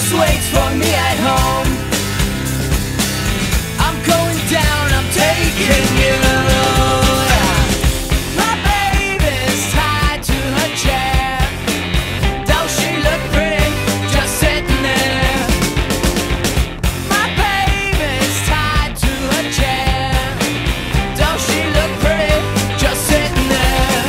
just waits for me at home. I'm going down, I'm taking you. My baby's tied to her chair. Don't she look pretty, just sitting there? My baby's tied to her chair. Don't she look pretty, just sitting there?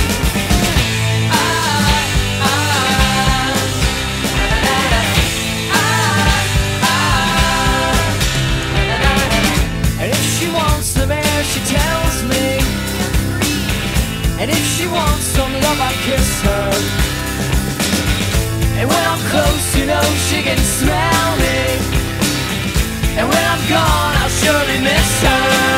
And if she wants some air, she tells me. And if she wants some love, I kiss her. And when I'm close, you know she can smell me. And when I'm gone, I'll surely miss her.